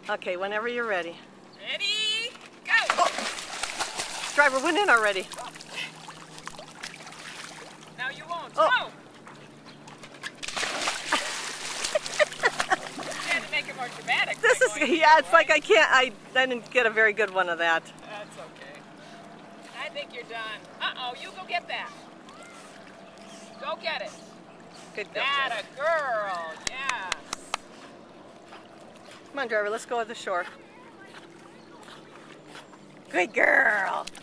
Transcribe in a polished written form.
Okay, whenever you're ready. Ready, go! Oh. Driver went in already. Now you won't. Oh. Go! You had to make it more dramatic. This is, yeah, it's like I didn't get a very good one of that. That's okay. I think you're done. Uh-oh, you go get that. Go get it. Good go. That a girl, yes. Come on, driver, let's go to the shore. Good girl.